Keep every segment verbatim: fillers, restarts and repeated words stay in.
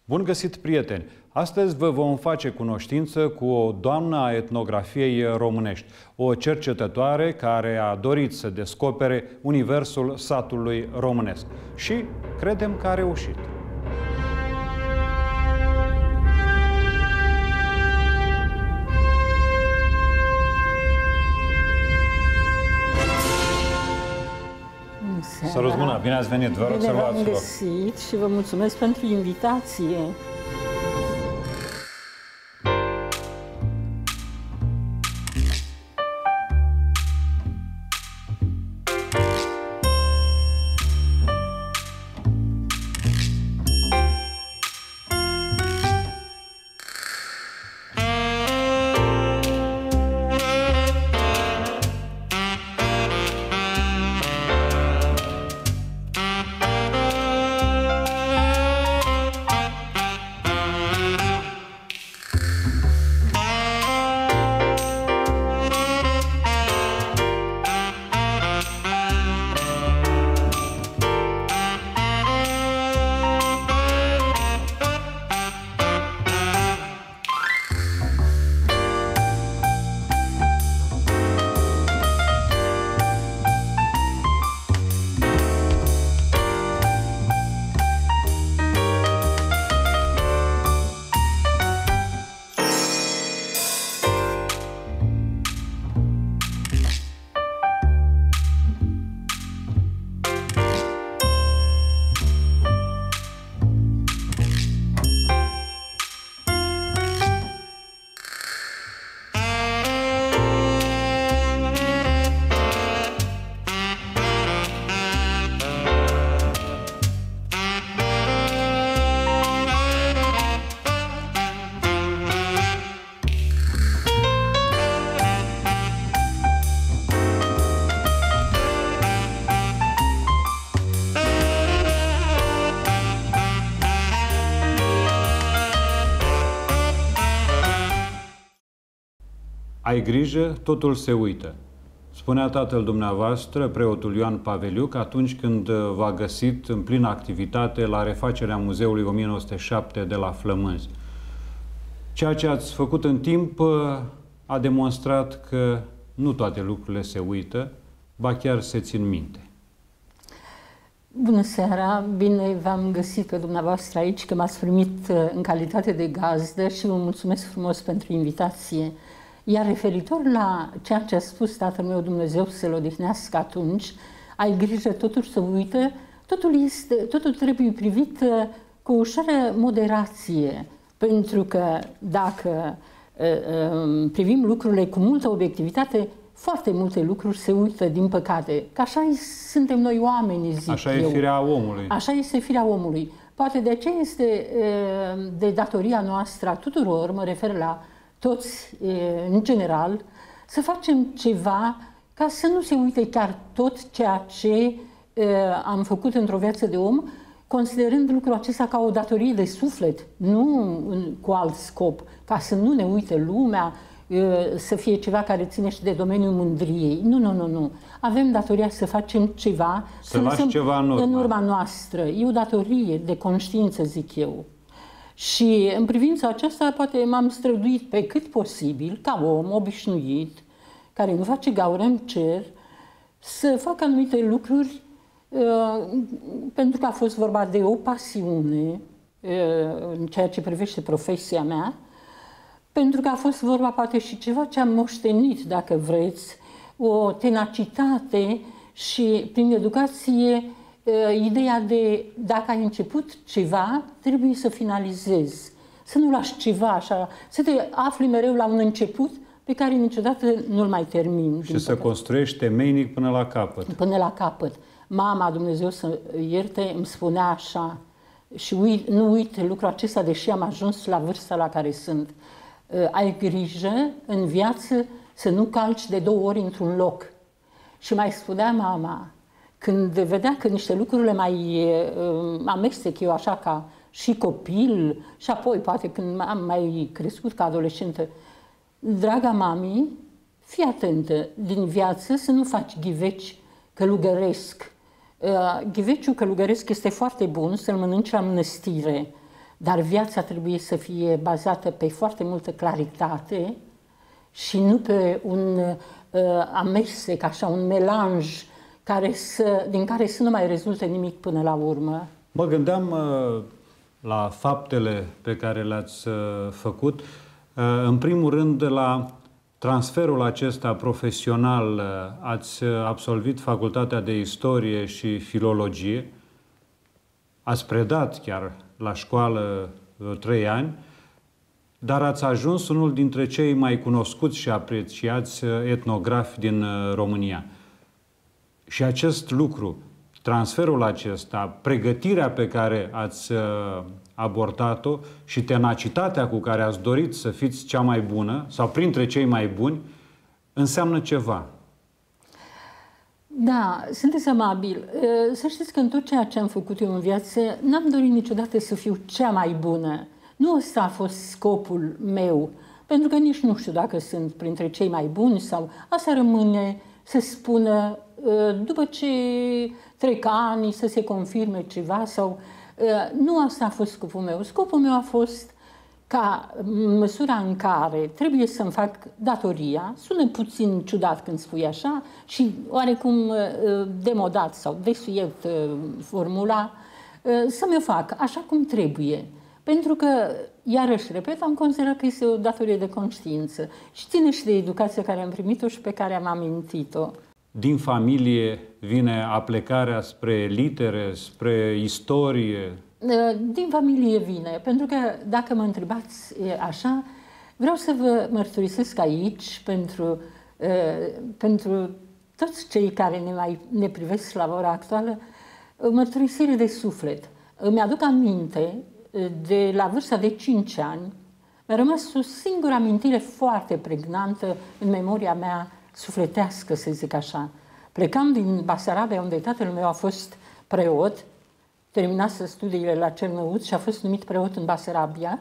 Bun găsit, prieteni! Astăzi vă vom face cunoștință cu o doamnă a etnografiei românești, o cercetătoare care a dorit să descopere universul satului românesc și credem că a reușit. Să răzbună! Bine ați venit! Vă rog să luați loc. Bine v-am găsit și vă mulțumesc pentru invitație. Ai grijă, totul se uită. Spunea tatăl dumneavoastră, preotul Ioan Paveliuc, atunci când v-a găsit în plină activitate la refacerea Muzeului o mie nouă sute șapte de la Flămânzi. Ceea ce ați făcut în timp a demonstrat că nu toate lucrurile se uită, ba chiar se țin minte. Bună seara! Bine v-am găsit pe dumneavoastră aici, că m-ați primit în calitate de gazdă și vă mulțumesc frumos pentru invitație. Iar referitor la ceea ce a spus tatăl meu, Dumnezeu să-l odihnească atunci, ai grijă, totul se uită, totul, este, totul trebuie privit cu ușoară moderație, pentru că dacă uh, privim lucrurile cu multă obiectivitate, foarte multe lucruri se uită, din păcate. Că așa suntem noi oamenii, zic Așa eu. e firea omului. Așa este firea omului. Poate de aceea este uh, de datoria noastră a tuturor, mă refer la toți, în general, să facem ceva ca să nu se uite chiar tot ceea ce am făcut într-o viață de om, considerând lucrul acesta ca o datorie de suflet, nu cu alt scop, ca să nu ne uite lumea, să fie ceva care ține și de domeniul mândriei. Nu, nu, nu, nu. Avem datoria să facem ceva, să, să lăsăm ceva în urmă. în urma noastră. E o datorie de conștiință, zic eu. Și în privința aceasta poate m-am străduit pe cât posibil, ca om obișnuit, care nu face gaură în cer, să fac anumite lucruri uh, pentru că a fost vorba de o pasiune uh, în ceea ce privește profesia mea, pentru că a fost vorba poate și ceva ce am moștenit, dacă vreți, o tenacitate și prin educație ideea de dacă ai început ceva, trebuie să finalizezi. Să nu lași ceva așa, să te afli mereu la un început pe care niciodată nu-l mai termini. Și să construiești temeinic până la capăt. Până la capăt. Mama, Dumnezeu să ierte, îmi spunea așa, și uit, nu uit lucrul acesta, deși am ajuns la vârsta la care sunt. Ai grijă în viață să nu calci de două ori într-un loc. Și mai spunea mama, când vedea că niște lucruri le mai uh, amestec eu așa ca și copil, și apoi poate când am mai crescut ca adolescentă, draga mami, fii atentă din viață să nu faci ghiveci călugăresc. Uh, ghiveciul călugăresc este foarte bun să-l mănânci la mănăstire, dar viața trebuie să fie bazată pe foarte multă claritate și nu pe un uh, amestec, așa, un melanj care să, din care să nu mai rezulte nimic până la urmă. Mă gândeam uh, la faptele pe care le-ați uh, făcut. Uh, în primul rând, la transferul acesta profesional. Uh, ați absolvit Facultatea de Istorie și Filologie. Ați predat chiar la școală uh, trei ani, dar ați ajuns unul dintre cei mai cunoscuți și apreciați etnografi din România. Și acest lucru, transferul acesta, pregătirea pe care ați abordat-o și tenacitatea cu care ați dorit să fiți cea mai bună sau printre cei mai buni, înseamnă ceva. Da, sunteți amabil. Să știți că în tot ceea ce am făcut eu în viață, n-am dorit niciodată să fiu cea mai bună. Nu ăsta a fost scopul meu, pentru că nici nu știu dacă sunt printre cei mai buni sau asta rămâne să spună după ce trec ani să se confirme ceva sau nu asta a fost scopul meu. Scopul meu a fost ca în măsura în care trebuie să-mi fac datoria, sună puțin ciudat când spui așa și oarecum demodat sau desuiet formula, să mi-o fac așa cum trebuie. Pentru că, iarăși, repet, am considerat că este o datorie de conștiință și ține și de educația care am primit-o și pe care am amintit-o. Din familie vine aplecarea spre litere, spre istorie? Din familie vine, pentru că dacă mă întrebați așa, vreau să vă mărturisesc aici pentru, pentru toți cei care ne, mai, ne privesc la ora actuală, mărturisire de suflet. Îmi aduc aminte, de la vârsta de cinci ani, mi-a rămas o singură amintire foarte pregnantă în memoria mea sufletească, să zic așa. Plecam din Basarabia, unde tatăl meu a fost preot, terminase studiile la Cernăuți și a fost numit preot în Basarabia,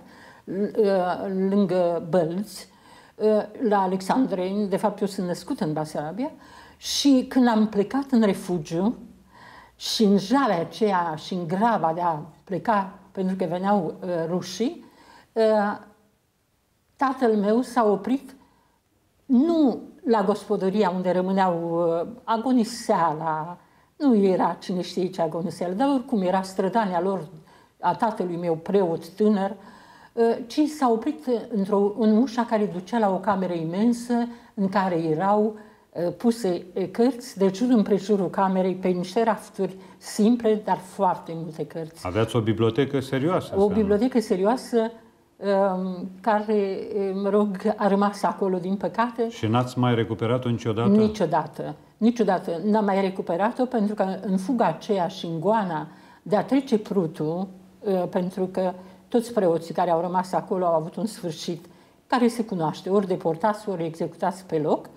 lângă Bălți, la Alexandreni. De fapt, eu sunt născut în Basarabia. Și când am plecat în refugiu și în jalea aceea și în graba de a pleca, pentru că veneau uh, rușii, uh, tatăl meu s-a oprit nu la gospodăria unde rămâneau, uh, agoniseala, nu era cine știe ce agoniseală, dar oricum era strădania lor, a tatălui meu preot tânăr, uh, ci s-a oprit într-o, în ușa care ducea la o cameră imensă în care erau uh, puse cărți de jur împrejurul camerei pe niște rafturi simple, dar foarte multe cărți. Aveați o bibliotecă serioasă? O bibliotecă serioasă care, mă rog, a rămas acolo, din păcate. Și n-ați mai recuperat-o niciodată? Niciodată. Niciodată n-am mai recuperat-o, pentru că în fuga aceea și în goana de a trece Prutul, pentru că toți preoții care au rămas acolo au avut un sfârșit care se cunoaște, ori deportați, ori executați pe loc,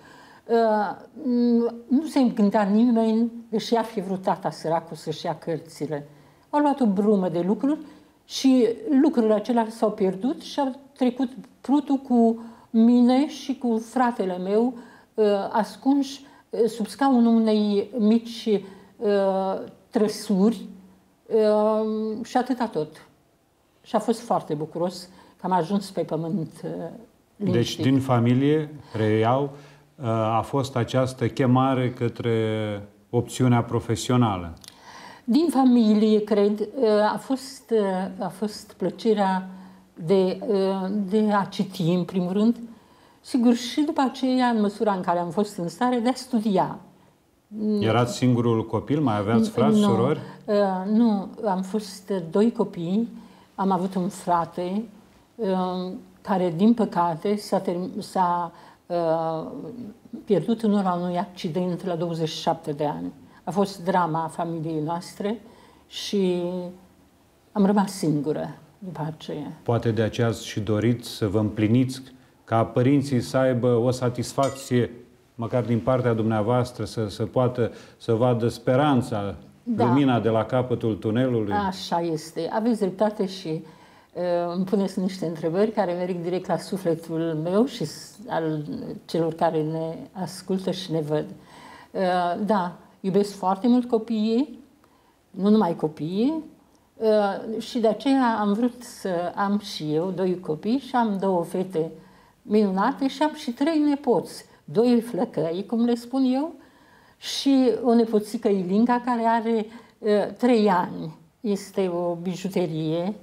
nu se gândea nimeni, deși ar fi vrut tata săracul să-și ia cărțile. Au luat o brumă de lucruri și lucrurile acelea s-au pierdut și au trecut Prutul cu mine și cu fratele meu ascunși sub scaunul unei mici trăsuri și atâta tot. Și a fost foarte bucuros că am ajuns pe pământ liniștit. Deci din familie, reiau, a fost această chemare către opțiunea profesională. Din familie, cred, a fost, a fost plăcerea de, de a citi, în primul rând, sigur, și după aceea, în măsura în care am fost în stare, de a studia. Erați singurul copil? Mai aveați frați, nu, surori? Nu, am fost doi copii, am avut un frate care, din păcate, s-a Uh, pierdut în urma unui accident la douăzeci și șapte de ani. A fost drama familiei noastre și am rămas singură după aceea. Poate de aceea ați și dorit să vă împliniți, ca părinții să aibă o satisfacție, măcar din partea dumneavoastră, să, să poată să vadă speranța, da, lumina de la capătul tunelului? Așa este. Aveți dreptate și îmi puneți niște întrebări care merg direct la sufletul meu și al celor care ne ascultă și ne văd. Da, iubesc foarte mult copiii, nu numai copiii, Și de aceea am vrut să am și eu doi copii și am două fete minunate și am și trei nepoți, doi flăcăi, cum le spun eu, și o nepoțică Ilinca care are trei ani. Este o bijuterie,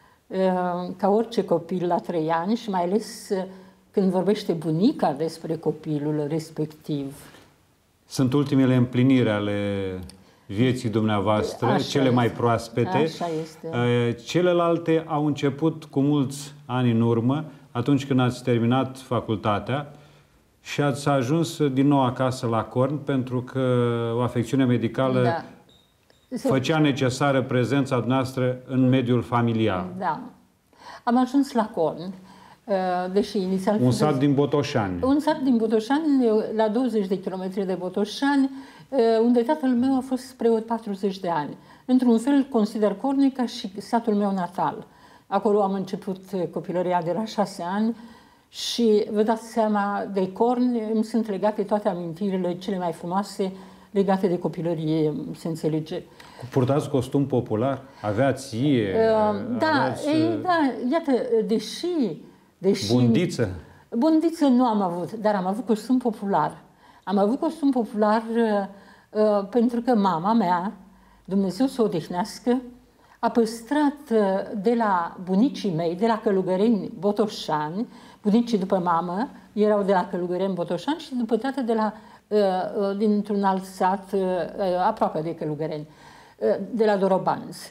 ca orice copil la trei ani și mai ales când vorbește bunica despre copilul respectiv. Sunt ultimele împliniri ale vieții dumneavoastră, așa cele este. Mai proaspete. Așa este. Celelalte au început cu mulți ani în urmă, atunci când ați terminat facultatea și ați ajuns din nou acasă la Corn pentru că o afecțiune medicală da. făcea necesară prezența dumneavoastră în mediul familial. Da. Am ajuns la Corn, deși inițial... Un sat din Botoșani. Un sat din Botoșani, la douăzeci de kilometri de Botoșani, unde tatăl meu a fost preot patruzeci de ani. Într-un fel consider Cornul ca și satul meu natal. Acolo am început copilăria de la șase ani și vă dați seama, de Corn îmi sunt legate toate amintirile cele mai frumoase legate de copilărie, se înțelege. Purtați costum popular? Aveați ie? Uh, da, aveați... Ei, da, iată, deși, deși... Bundiță? Bundiță nu am avut, dar am avut costum popular. Am avut costum popular uh, pentru că mama mea, Dumnezeu să o odihnească, a păstrat uh, de la bunicii mei, de la Călugăreni Botoșani, bunicii după mamă erau de la Călugăreni Botoșani și după tată de la, uh, uh, dintr-un alt sat uh, aproape de Călugăreni, uh, de la Dorobanz.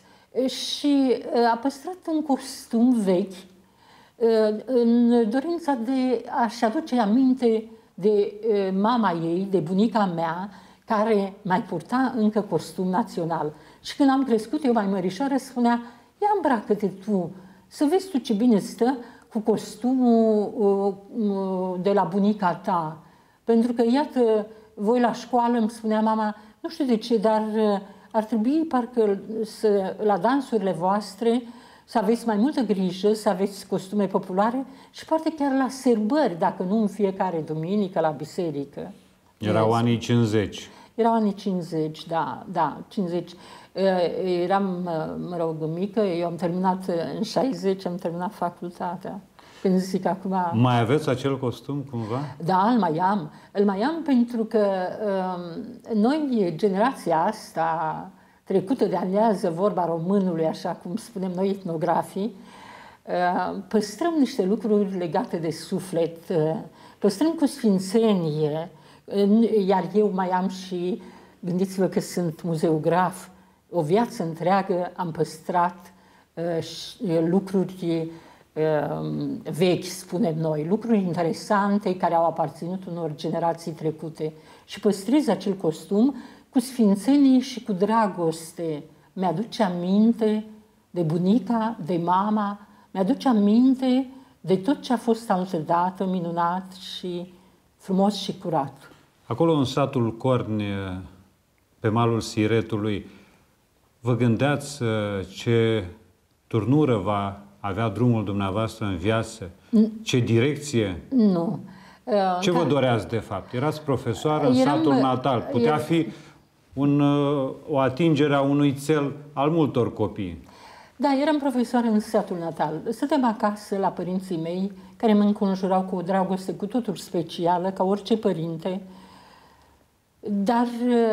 Și uh, a păstrat un costum vechi uh, în dorința de a-și aduce aminte de uh, mama ei, de bunica mea, care mai purta încă costum național. Și când am crescut eu mai mărișoară, spunea, ia îmbracă-te tu, să vezi tu ce bine stă cu costumul uh, de la bunica ta. Pentru că, iată, voi la școală, îmi spunea mama, nu știu de ce, dar uh, ar trebui parcă să, la dansurile voastre să aveți mai multă grijă, să aveți costume populare și poate chiar la sărbări, dacă nu în fiecare duminică la biserică. Erau anii cincizeci. Erau anii cincizeci, da, da, cincizeci. Eram, mă rog, mică, eu am terminat în șaizeci, am terminat facultatea. Când zic acum... Mai aveți acel costum, cumva? Da, îl mai am. Îl mai am pentru că um, noi, generația asta, trecută de alează vorba românului, așa cum spunem noi etnografii, uh, păstrăm niște lucruri legate de suflet, uh, păstrăm cu sfințenie, uh, iar eu mai am și, gândiți-vă că sunt muzeograf, o viață întreagă am păstrat uh, lucruri uh, vechi, spunem noi, lucruri interesante care au aparținut unor generații trecute și păstrez acel costum cu sfințenie și cu dragoste. Mi-aduce aminte de bunica, de mama, mi-aduce aminte de tot ce a fost altădată minunat și frumos și curat. Acolo în satul Corn, pe malul Siretului, vă gândeați ce turnură va avea drumul dumneavoastră în viață? Ce direcție? Nu. Ce vă doreați de fapt? Erați profesoară în Eram, satul natal. Putea fi un, o atingere a unui țel al multor copii. Da, eram profesoară în satul natal. Stăteam acasă la părinții mei, care mă înconjurau cu o dragoste cu totul specială, ca orice părinte. Dar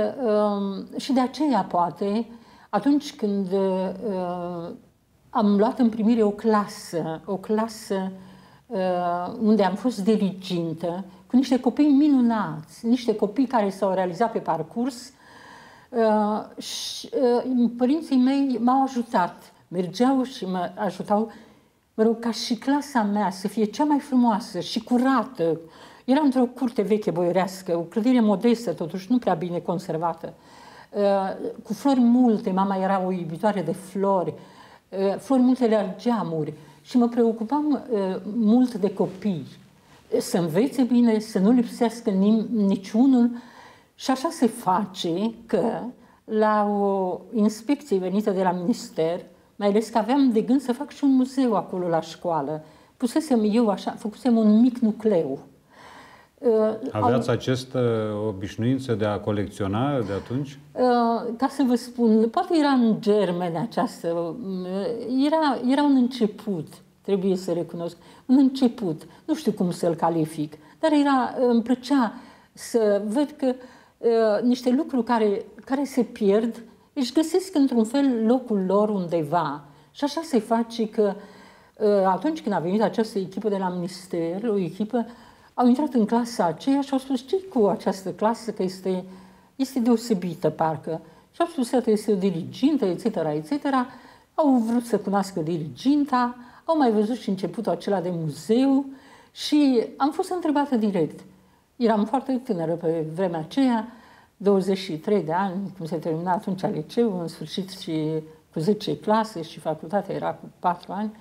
și de aceea, poate, atunci când uh, am luat în primire o clasă, o clasă uh, unde am fost dirigintă, cu niște copii minunați, niște copii care s-au realizat pe parcurs, uh, și uh, părinții mei m-au ajutat, mergeau și mă ajutau, mă rog, ca și clasa mea să fie cea mai frumoasă și curată. Era într-o curte veche boierească, o clădire modestă, totuși nu prea bine conservată. Cu flori multe, mama era o iubitoare de flori, flori multe la geamuri și mă preocupam mult de copii, să învețe bine, să nu lipsească niciunul și așa se face că la o inspecție venită de la minister, mai ales că aveam de gând să fac și un muzeu acolo la școală, pusesem eu așa, făcusem un mic nucleu. Aveați această obișnuință de a colecționa de atunci? Ca să vă spun, poate era în germeni această, era, era un început, trebuie să recunosc, un început, nu știu cum să-l calific, dar era, îmi plăcea să văd că uh, niște lucruri care, care se pierd își găsesc într-un fel locul lor undeva. Și așa se face că uh, atunci când a venit această echipă de la minister, o echipă, au intrat în clasa aceea și au spus, ce cu această clasă, că este, este deosebită, parcă. Și au spus, că este o dirigintă, et cetera, et cetera. Au vrut să cunoască diriginta, au mai văzut și începutul acela de muzeu și am fost întrebată direct. Eram foarte tânără pe vremea aceea, douăzeci și trei de ani, cum se termina atunci liceu, în sfârșit și cu zece clase și facultatea era cu patru ani.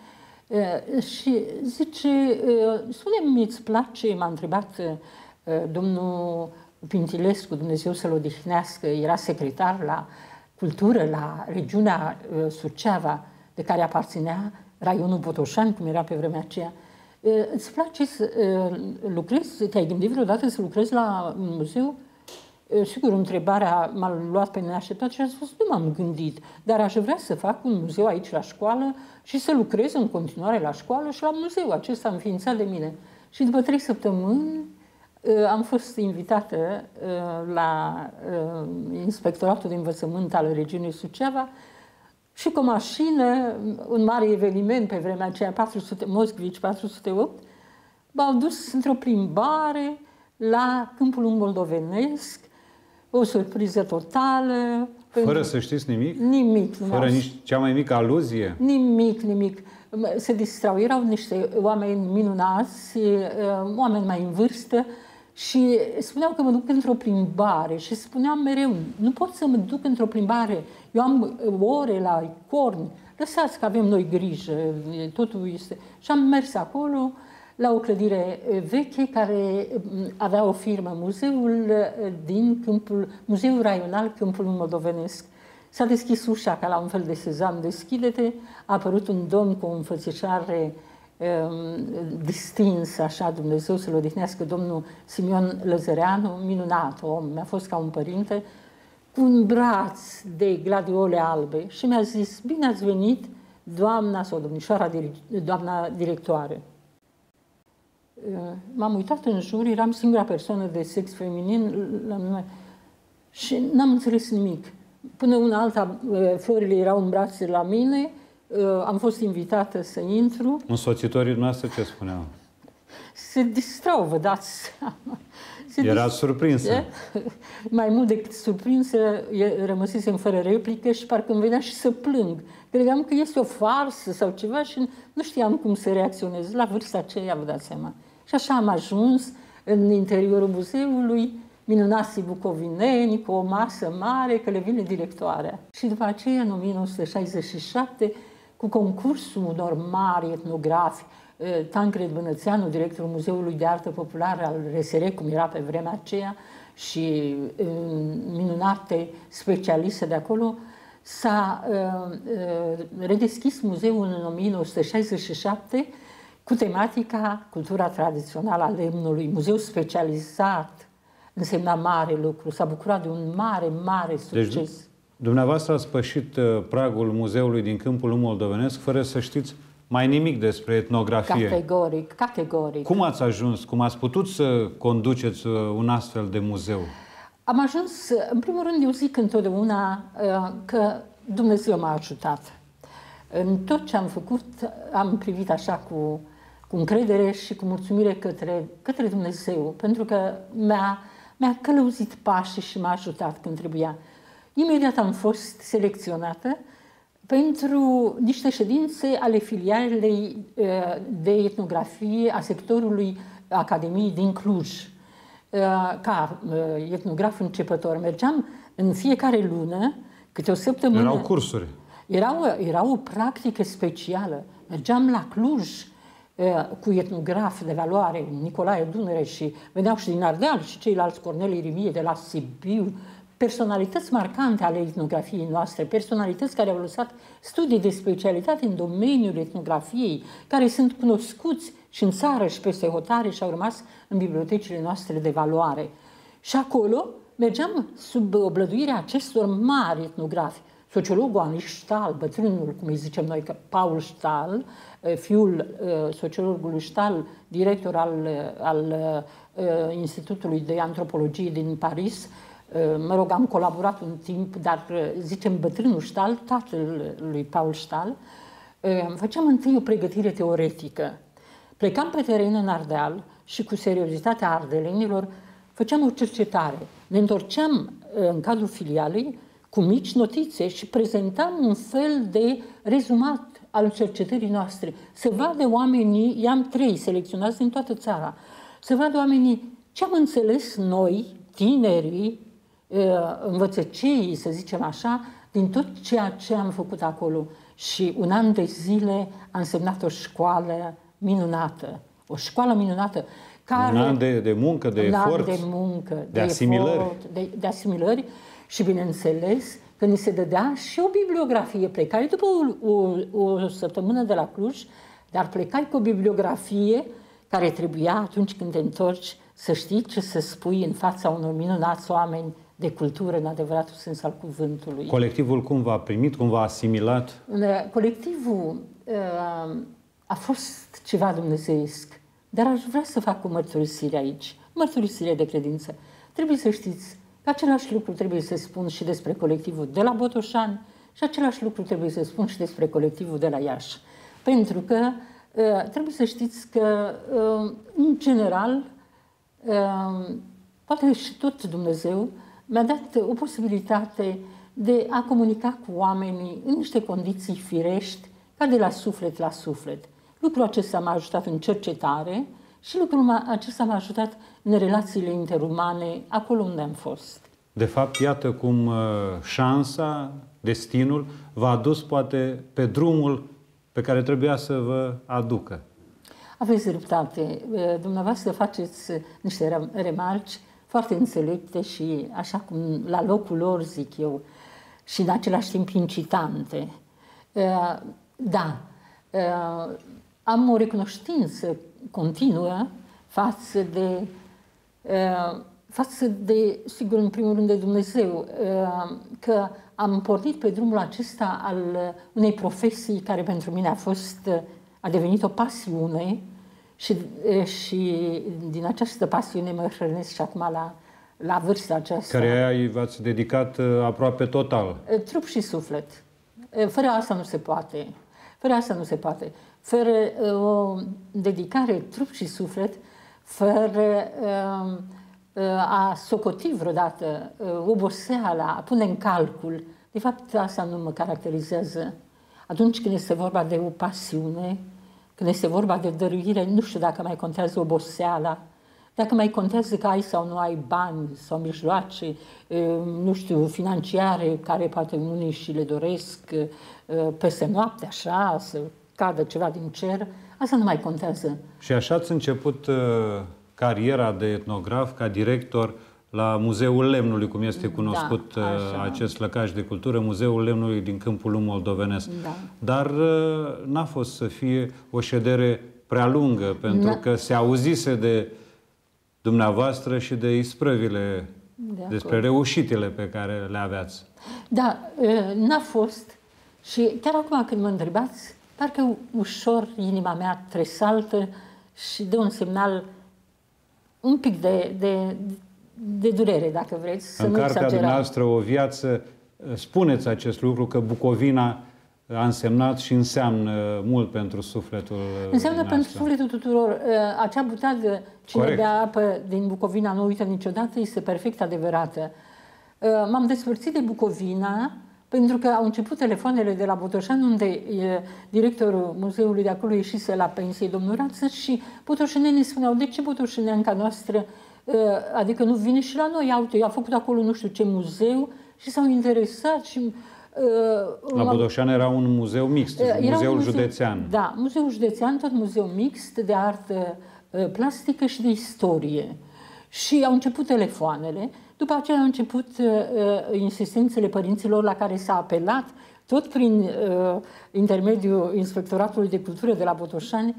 Și zice, spune-mi, îți place, m-a întrebat domnul Pintilescu, Dumnezeu să-l odihnească, era secretar la cultură, la regiunea Suceava, de care aparținea raionul Botoșani, cum era pe vremea aceea. Îți place să lucrezi? Te-ai gândit vreodată să lucrezi la un muzeu? Sigur, întrebarea m-a luat pe neașteptat și am spus, nu m-am gândit, dar aș vrea să fac un muzeu aici la școală și să lucrez în continuare la școală și la muzeu acesta înființat de mine. Și după trei săptămâni am fost invitată la Inspectoratul de Învățământ al regiunii Suceava și cu o mașină, un mare eveniment pe vremea aceea, patru sute, Moscovici patru sute opt, m-au dus într-o plimbare la Câmpul Moldovenesc, o surpriză totală. Fără să știți nimic? Nimic. Fără nici cea mai mică aluzie? Nimic, nimic. Se distrau. Erau niște oameni minunați, oameni mai în vârstă și spuneau că mă duc într-o plimbare și spuneam mereu, nu pot să mă duc într-o plimbare. Eu am ore la corni. Lăsați că avem noi grijă, totul este... Și am mers acolo, la o clădire veche care avea o firmă, muzeul din câmpul, Muzeul Raional Câmpul Moldovenesc. S-a deschis ușa ca la un fel de sezam, deschide-te, a apărut un domn cu o înfățișare um, distinsă, așa, Dumnezeu să-l odihnească, domnul Simion Lăzăreanu, minunat om, mi-a fost ca un părinte, cu un braț de gladiole albe și mi-a zis, bine ați venit, doamna sau domnișoara, doamna directoare. M-am uitat în jur, eram singura persoană de sex feminin la mine și n-am înțeles nimic. Până una alta, florile erau în brațe la mine, am fost invitată să intru. Însoțitorii noastre ce spuneau? Se distrau, vă dați seama. Erați surprinsă. Mai mult decât surprinsă, rămăsesem fără replică și parcă îmi venea și să plâng. Credeam că este o farsă sau ceva și nu știam cum să reacționez. La vârsta aceea, vă dați seama. Și așa am ajuns în interiorul muzeului, minunații bucovineni, cu o masă mare, că le vine directoarea. Și după aceea, în o mie nouă sute șaizeci și șapte, cu concursul unor mari etnografi, Tancred Bănățeanu, directorul Muzeului de Artă Populară al R S R, cum era pe vremea aceea, și minunate specialiste de acolo, s-a redeschis muzeul în o mie nouă sute șaizeci și șapte cu tematica cultura tradițională a lemnului. Muzeu specializat însemna mare lucru, s-a bucurat de un mare, mare succes. Deci, dumneavoastră ați pășit pragul muzeului din Câmpul Moldovenesc fără să știți mai nimic despre etnografie. Categoric, categoric. Cum ați ajuns, cum ați putut să conduceți un astfel de muzeu? Am ajuns, în primul rând, eu zic întotdeauna că Dumnezeu m-a ajutat. În tot ce am făcut, am privit așa cu, cu încredere și cu mulțumire către, către Dumnezeu, pentru că mi-a, mi-a călăuzit pașii și m-a ajutat când trebuia. Imediat am fost selecționată pentru niște ședințe ale filialei de etnografie a sectorului Academiei din Cluj. Ca etnograf începător mergeam în fiecare lună, câte o săptămână. Erau cursuri. Era o, era o practică specială. Mergeam la Cluj cu etnografi de valoare, Nicolae Dunăre, și veneau și din Ardeal și ceilalți, Cornel Irimie de la Sibiu, personalități marcante ale etnografiei noastre, personalități care au lăsat studii de specialitate în domeniul etnografiei, care sunt cunoscuți și în țară și peste hotare și au rămas în bibliotecile noastre de valoare. Și acolo mergeam sub oblăduirea acestor mari etnografi. Sociologul Henri Stahl, bătrânul, cum îi zicem noi, Paul Stahl, fiul sociologului Stahl, director al, al Institutului de Antropologie din Paris. Mă rog, am colaborat un timp, dar zicem bătrânul Stahl, tatăl lui Paul Stahl. Făceam întâi o pregătire teoretică. Plecam pe teren în Ardeal și cu seriozitatea ardelenilor făceam o cercetare. Ne întorceam în cadrul filialei cu mici notițe și prezentam un fel de rezumat al cercetării noastre. Să vadă oamenii, i-am trei selecționați din toată țara, să vadă oamenii ce am înțeles noi, tinerii, învățăceii, să zicem așa, din tot ceea ce am făcut acolo. Și un an de zile a însemnat o școală minunată. O școală minunată. Care, un an de, de muncă, de un efort, an de muncă, de, de asimilări. Efort, de, de asimilări și, bineînțeles, că ni se dădea și o bibliografie. Plecai după o, o, o săptămână de la Cluj, dar plecai cu o bibliografie care trebuia, atunci când te întorci, să știi ce să spui în fața unor minunați oameni de cultură, în adevăratul sens al cuvântului. Colectivul cum v-a primit, cum v-a asimilat? Colectivul uh, a fost ceva dumnezeiesc, dar aș vrea să fac o mărturisire aici, mărturisire de credință. Trebuie să știți că același lucru trebuie să spun și despre colectivul de la Botoșani și același lucru trebuie să spun și despre colectivul de la Iași. Pentru că uh, trebuie să știți că, uh, în general, uh, poate și tot Dumnezeu mi-a dat o posibilitate de a comunica cu oamenii în niște condiții firești, ca de la suflet la suflet. Lucrul acesta m-a ajutat în cercetare și lucrul acesta m-a ajutat în relațiile interumane, acolo unde am fost. De fapt, iată cum uh, șansa, destinul, v-a adus poate pe drumul pe care trebuia să vă aducă. Aveți dreptate. Dumneavoastră faceți niște remarci foarte înțelepte și, așa cum la locul lor, zic eu, și în același timp incitante. Da, am o recunoștință continuă față de, față de, sigur, în primul rând de Dumnezeu, că am pornit pe drumul acesta al unei profesii care pentru mine a fost, a devenit o pasiune și, și din această pasiune mă hrănesc și acum la, la vârsta aceasta. Care v-ați dedicat aproape total. Trup și suflet. Fără asta nu se poate. Fără asta nu se poate. Fără o dedicare trup și suflet, fără a socoti vreodată oboseala, a pune în calcul. De fapt, asta nu mă caracterizează. Atunci când este vorba de o pasiune, când este vorba de dăruire, nu știu dacă mai contează oboseala, dacă mai contează că ai sau nu ai bani sau mijloace, nu știu, financiare, care poate unii și le doresc peste noapte, așa, să cadă ceva din cer, asta nu mai contează. Și așa ați început uh, cariera de etnograf ca director la Muzeul Lemnului, cum este cunoscut da, acest lăcaș de cultură, Muzeul Lemnului din Câmpul Lung moldovenesc. Da. Dar uh, n-a fost să fie o ședere prea lungă, pentru că se auzise de dumneavoastră și de isprăvile, de despre reușitele pe care le aveați. Da, n-a fost. Și chiar acum când mă întrebați, parcă ușor inima mea tresaltă și dă un semnal un pic de, de, de durere, dacă vreți. Să în nu cartea exagerăm. dumneavoastră O viață spuneți acest lucru, că Bucovina a însemnat și înseamnă mult pentru sufletul Înseamnă noastră. pentru sufletul tuturor. Acea butadă, cine Corect. bea apă din Bucovina nu uită niciodată, este perfect adevărată. M-am despărțit de Bucovina pentru că au început telefoanele de la Botoșani, unde directorul muzeului de acolo ieșise la pensie, domnul Rață, și botoșenenii spuneau, de ce botoșeneanca noastră, adică nu vine și la noi, uite, a făcut acolo nu știu ce muzeu și s-au interesat și... La Botoșani era un muzeu mixt, era muzeul un muzeu, județean. Da, muzeul județean, tot muzeu mixt de artă plastică și de istorie. Și au început telefoanele, după aceea au început uh, insistențele părinților la care s-a apelat, tot prin uh, intermediul Inspectoratului de Cultură de la Botoșani,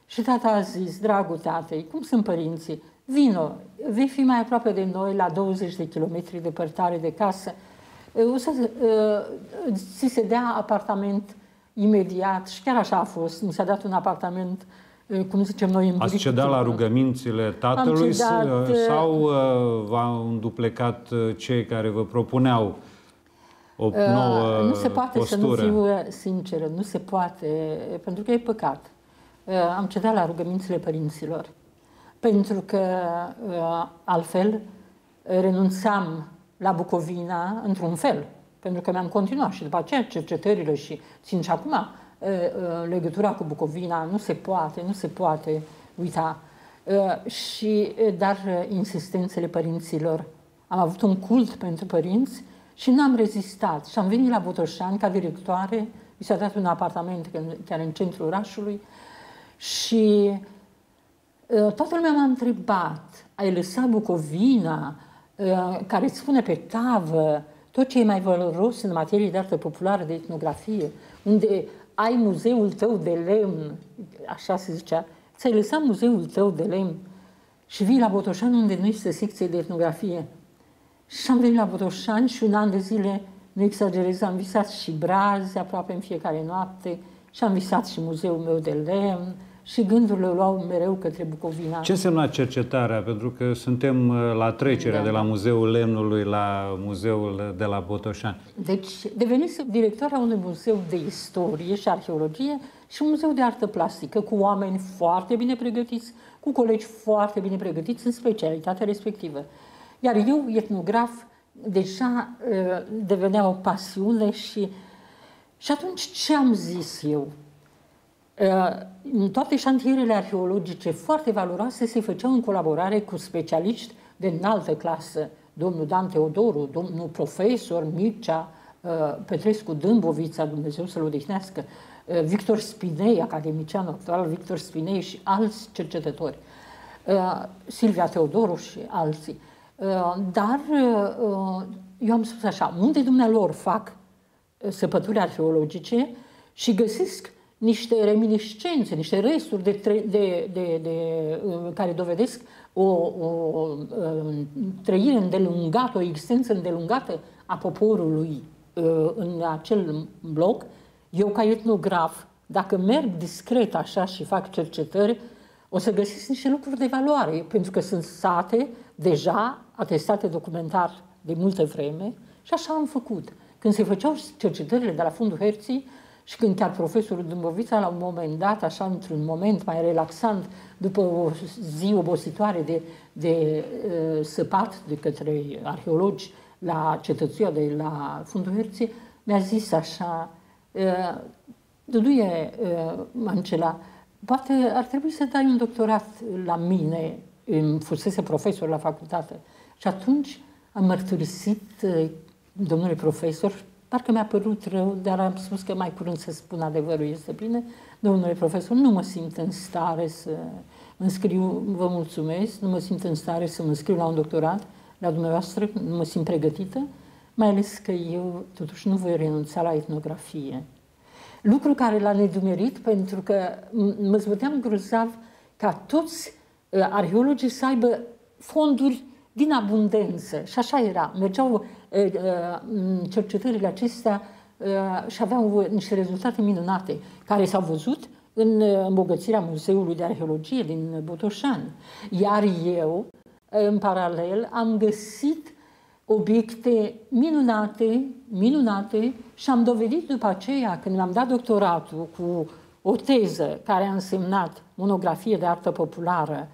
Și tata a zis, dragul tatei, cum sunt părinții? Vino, vei fi mai aproape de noi, la douăzeci de kilometri departare de casă. O să uh, ți se dea apartament imediat și chiar așa a fost. Mi s-a dat un apartament, uh, cum zicem noi, în Ați cedat la rugămințile tatălui cedat, sau uh, v-au înduplecat cei care vă propuneau o nouă uh, Nu se poate postură? Să nu fiu sinceră, nu se poate, pentru că e păcat. Uh, am cedat la rugămințile părinților, pentru că uh, altfel renunțam la Bucovina într-un fel, pentru că mi-am continuat și după aceea cercetările și țin și acum legătura cu Bucovina, nu se poate, nu se poate uita. Și, dar insistențele părinților, am avut un cult pentru părinți și n-am rezistat și am venit la Botoșani ca directoare, mi s-a dat un apartament chiar în centrul orașului și toată lumea m-a întrebat, ai lăsat Bucovina, care îți spune pe tavă tot ce e mai valoros în materie de artă populară, de etnografie, unde ai muzeul tău de lemn, așa se zicea, ți-ai lăsat muzeul tău de lemn și vii la Botoșani unde nu este secție de etnografie. Și am venit la Botoșani și un an de zile, nu exagerez, am visat și Brazi aproape în fiecare noapte și am visat și muzeul meu de lemn, și gândurile luau mereu către Bucovina. Ce însemna cercetarea? Pentru că suntem la trecerea da. de la Muzeul Lemnului la Muzeul de la Botoșani. Deci devenise directoarea unui muzeu de istorie și arheologie și un muzeu de artă plastică cu oameni foarte bine pregătiți, cu colegi foarte bine pregătiți în specialitatea respectivă. Iar eu, etnograf, deja devenea o pasiune și, și atunci ce am zis eu? În toate șantierele arheologice foarte valoroase se făceau în colaborare cu specialiști de înaltă clasă, domnul Dan Teodoru, domnul profesor Mircea Petrescu Dâmbovița, Dumnezeu să-l odihnească, Victor Spinei, academician actual, Victor Spinei și alți cercetători, Silvia Teodoru și alții. Dar eu am spus așa, unde dumnealor fac săpături arheologice și găsesc niște reminiscențe, niște resturi de, tre de, de, de, care dovedesc o, o trăire îndelungată, o existență îndelungată a poporului în acel bloc. Eu, ca etnograf, dacă merg discret așa și fac cercetări, o să găsesc niște lucruri de valoare, pentru că sunt sate deja atestate documentar de multă vreme și așa am făcut. Când se făceau cercetările de la Fundul Herții, și când chiar profesorul Dâmbovița, la un moment dat, așa într-un moment mai relaxant, după o zi obositoare de, de uh, săpat de către arheologi la cetățuia de la Fundul Herții, mi-a zis așa, uh, Duduie uh, Mancela, poate ar trebui să dai un doctorat la mine, îmi fusese profesor la facultate. Și atunci am mărturisit, uh, domnule profesor, parcă mi-a părut rău, dar am spus că mai curând să spun adevărul este bine. Domnule profesor, nu mă simt în stare să mă înscriu, vă mulțumesc, nu mă simt în stare să mă înscriu la un doctorat la dumneavoastră, nu mă simt pregătită, mai ales că eu totuși nu voi renunța la etnografie. Lucru care l-a nedumerit pentru că mă zbăteam grozav ca toți arheologii să aibă fonduri din abundență. Și așa era. Mergeau cercetările acestea și aveau niște rezultate minunate, care s-au văzut în îmbogățirea Muzeului de Arheologie din Botoșani. Iar eu, în paralel, am găsit obiecte minunate, minunate și am dovedit după aceea, când mi-am dat doctoratul cu o teză care a însemnat monografie de artă populară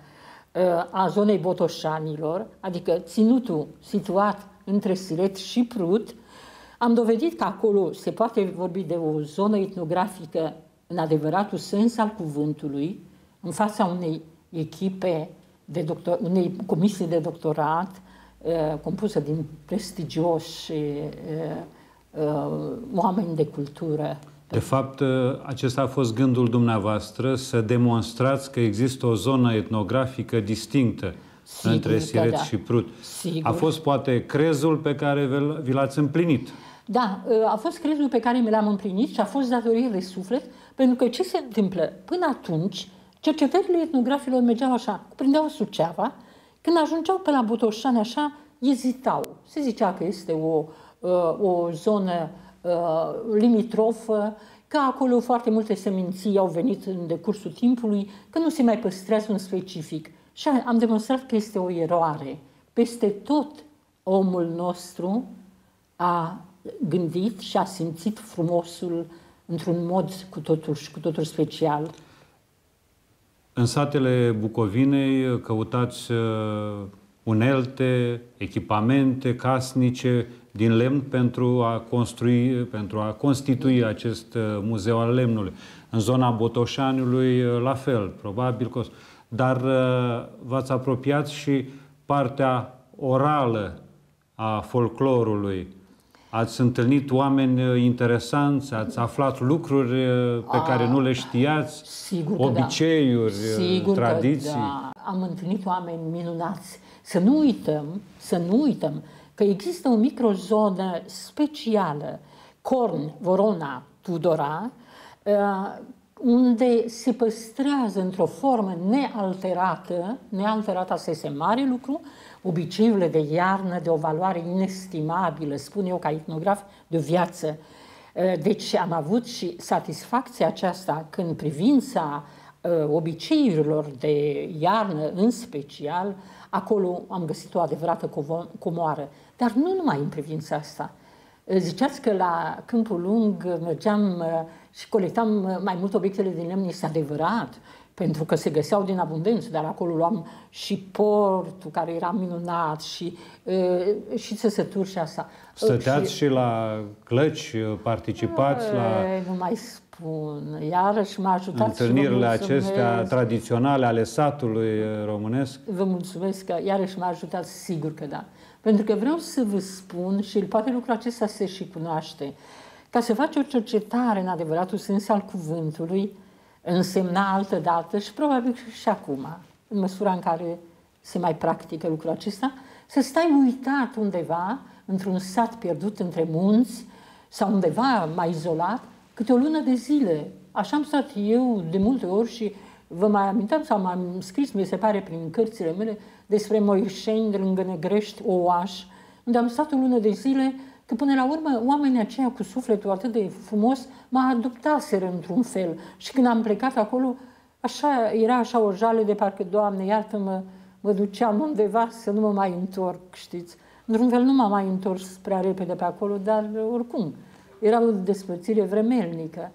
a zonei Botoșanilor, adică ținutul situat între Siret și Prut, am dovedit că acolo se poate vorbi de o zonă etnografică în adevăratul sens al cuvântului, în fața unei echipe, de doctor, unei comisii de doctorat, uh, compusă din prestigioși uh, uh, oameni de cultură. De fapt, acesta a fost gândul dumneavoastră, să demonstrați că există o zonă etnografică distinctă. Sigur, între Siret da. și Prut. Sigur. A fost poate crezul pe care vi l-ați împlinit. Da, a fost crezul pe care mi l-am împlinit și a fost datorie de suflet, pentru că ce se întâmplă? Până atunci, Cercetările etnografilor mergeau așa, cuprindeau Suceava, când ajungeau pe la Botoșani așa, ezitau. Se zicea că este o, o zonă limitrofă, că acolo foarte multe seminții au venit în decursul timpului, că nu se mai păstrează un specific. Și am demonstrat că este o eroare. Peste tot omul nostru a gândit și a simțit frumosul într-un mod cu totul, cu totul special. În satele Bucovinei căutați unelte, echipamente casnice din lemn pentru a construi, pentru a constitui acest muzeu al lemnului. În zona Botoșaniului, la fel, probabil că... Dar v-ați apropiat și partea orală a folclorului. Ați întâlnit oameni interesanți, ați aflat lucruri pe a, care nu le știați, sigur obiceiuri, da. Sigur tradiții. Că da. Am întâlnit oameni minunați. Să nu uităm, să nu uităm că există o microzonă specială, Corn, Vorona, Tudora, unde se păstrează într-o formă nealterată, nealterată asta este mare lucru, obiceiurile de iarnă de o valoare inestimabilă, spun eu ca etnograf de viață. Deci am avut și satisfacția aceasta când în privința obiceiurilor de iarnă în special, acolo am găsit o adevărată comoară. Dar nu numai în privința asta. Ziceați că la Câmpul Lung mergeam și colectam mai mult obiectele din lemn, este adevărat, pentru că se găseau din abundență, dar acolo luam și portul, care era minunat, și, și țesături și asta. Stăteați și, și la clăci, participați e, la... Nu mai spun, iarăși m-a ajutat. Întâlnirile acestea tradiționale ale satului românesc? Vă mulțumesc că iarăși m-a ajutat, sigur că da. Pentru că vreau să vă spun, și poate lucrul acesta se și cunoaște, ca să faci o cercetare în adevăratul sens al cuvântului, însemna altă dată și probabil și acum, în măsura în care se mai practică lucrul acesta, să stai uitat undeva, într-un sat pierdut între munți sau undeva mai izolat, câte o lună de zile. Așa am stat eu de multe ori și vă mai amintam sau m-am scris, mi se pare, prin cărțile mele, despre Moișeni, de lângă Negrești, Oaș, unde am stat o lună de zile, că până la urmă oamenii aceia cu sufletul atât de frumos mă adoptaseră într-un fel. Și când am plecat acolo, așa, era așa o jale de parcă, Doamne, iartă-mă, mă duceam undeva să nu mă mai întorc, știți. Într-un fel nu m-am mai întors prea repede pe acolo, dar oricum, era o despărțire vremelnică.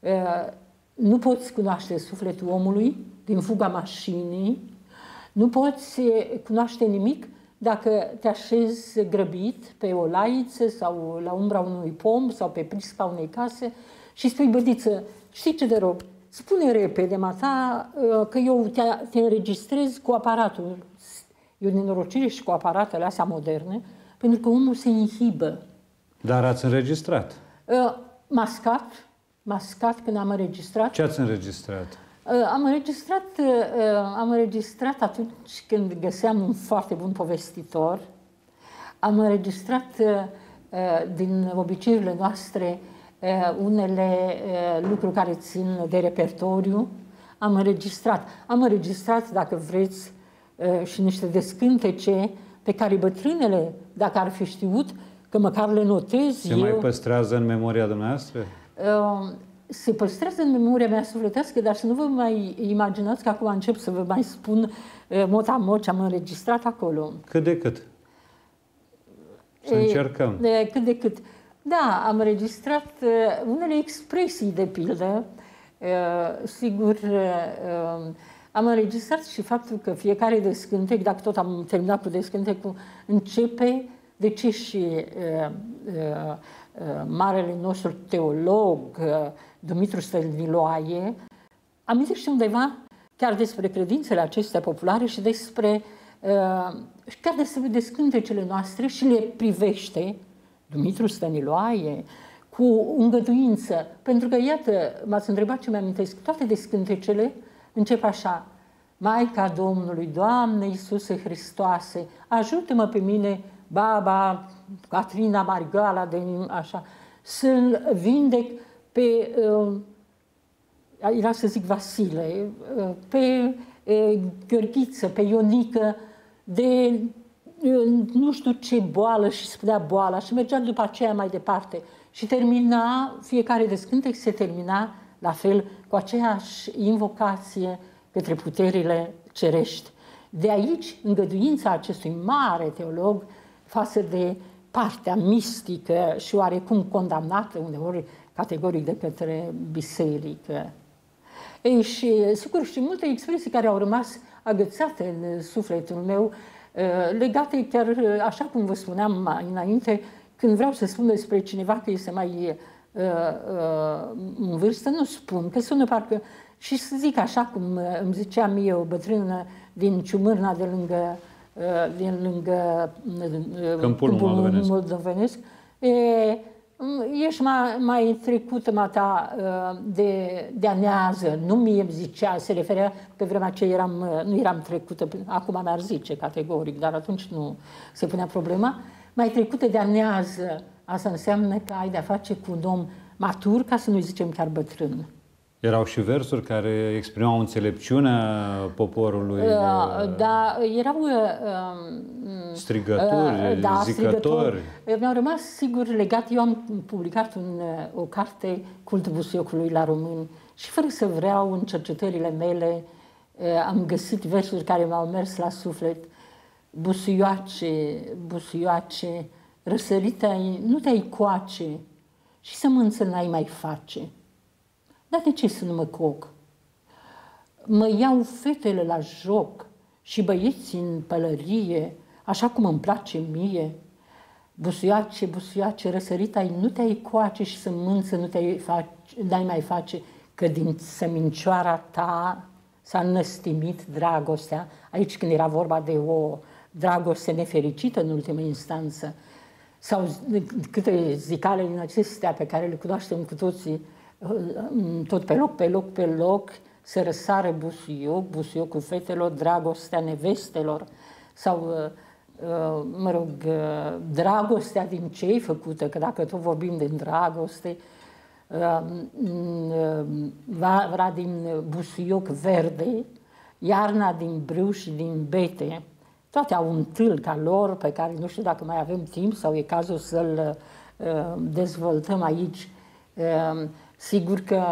Nu poți cunoaște sufletul omului din fuga mașinii, nu poți cunoaște nimic dacă te așezi grăbit pe o laiță sau la umbra unui pom sau pe prisca unei case și spui, bădiță, știi ce te rog, spune repede, mata, că eu te, te înregistrez cu aparatul. E o nenorocire și cu aparatele astea moderne, pentru că omul se inhibă. Dar ați înregistrat? Mascat, mascat când am înregistrat. Ce ați înregistrat? Am înregistrat, am înregistrat atunci când găseam un foarte bun povestitor. Am înregistrat din obiceiurile noastre unele lucruri care țin de repertoriu. Am înregistrat, am înregistrat, dacă vreți, și niște descântece pe care bătrânele, dacă ar fi știut, că măcar le notez Se eu... mai păstrează în memoria dumneavoastră? Se păstrează în memoria mea sufletească, dar să nu vă mai imaginați că acum încep să vă mai spun mot a mot ce am înregistrat acolo. Cât de cât? Să e, încercăm. De, cât de cât. Da, am înregistrat unele expresii, de pildă. Sigur, am înregistrat și faptul că fiecare descântec, dacă tot am terminat cu descântecul, începe, de ce și uh, uh, marele nostru teolog, uh, Dumitru Stăniloae, amintește undeva chiar despre credințele acestea populare și despre, uh, chiar despre descântecele noastre și le privește, Dumitru Stăniloae, cu îngăduință. Pentru că, iată, m-ați întrebat ce mi-amintesc, toate descântecele încep așa: Maica Domnului, Doamne Iisuse Hristoase, ajută-mă pe mine, baba Catrina Margala, de așa, să-l vindec pe uh, era să zic Vasile, pe Gheorghiță, pe Ionică, de nu știu ce boală și spunea boala și mergea după aceea mai departe. Și termina, fiecare descântec se termina la fel cu aceeași invocație către puterile cerești. De aici îngăduința acestui mare teolog față de partea mistică și oarecum condamnată uneori categoric de către biserică. Ei, și sigur și multe expresii care au rămas agățate în sufletul meu, legate chiar, așa cum vă spuneam mai înainte, când vreau să spun despre cineva că este mai uh, uh, în vârstă, nu spun, că sună parcă, și să zic așa cum îmi zicea mie o bătrână din Ciumârna de lângă, uh, din lângă uh, Câmpul Moldovenesc. Moldovenesc. E, ești mai, mai trecută, mata, de, de anează, nu mie îmi zicea, se referea, pe vremea ce eram, nu eram trecută, acum mi-ar zice categoric, dar atunci nu se punea problema, mai trecută de anează, asta înseamnă că ai de-a face cu un om matur, ca să nu zicem chiar bătrân. Erau și versuri care exprimau înțelepciunea poporului? Uh, da, erau uh, strigături, uh, da, zicători. Mi-au rămas, sigur, legat. Eu am publicat un, o carte, Cultul Busuiocului la români, și fără să vreau, în cercetările mele, uh, am găsit versuri care m-au mers la suflet. Busuioace, busuioace, răsărita-i, nu te-ai coace și sămânță n-ai mai face. Dar de ce să nu mă coc? Mă iau fetele la joc și băieții în pălărie, așa cum îmi place mie. Busuioace, busuioace, răsărita-i, nu te-ai coace și sămânță nu te-ai n-ai mai face, că din sămincioara ta s-a năstimit dragostea. Aici când era vorba de o dragoste nefericită în ultimă instanță, sau câte zicale din acestea pe care le cunoaștem cu toții, tot pe loc, pe loc, pe loc, se răsară busuioc, busuiocul fetelor, dragostea nevestelor, sau, mă rog, dragostea din ce-i făcută, că dacă tot vorbim de dragoste, vara din busuioc verde, iarna din brâu și din bete, toate au un tâlc al lor pe care nu știu dacă mai avem timp sau e cazul să-l dezvoltăm aici. Sigur că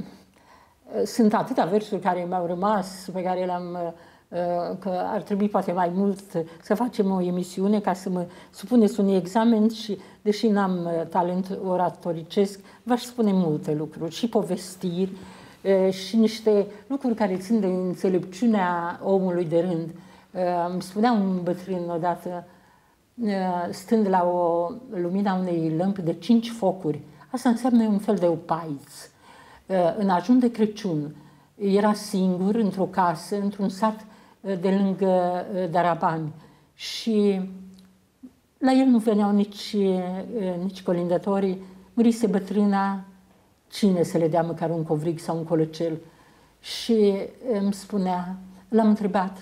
sunt atâtea versuri care mi-au rămas, pe care le-am, că ar trebui poate mai mult să facem o emisiune ca să mă supuneți unui examen și, deși n-am talent oratoricesc, v-aș spune multe lucruri și povestiri și niște lucruri care țin de înțelepciunea omului de rând. Îmi spunea un bătrân odată, stând la o lumina unei lămpi de cinci focuri, asta înseamnă un fel de opaiț. În ajun de Crăciun, era singur într-o casă, într-un sat de lângă Darabani și la el nu veneau nici, nici colindătorii, murise bătrâna, cine să le dea măcar un covrig sau un colăcel. Și îmi spunea, l-am întrebat,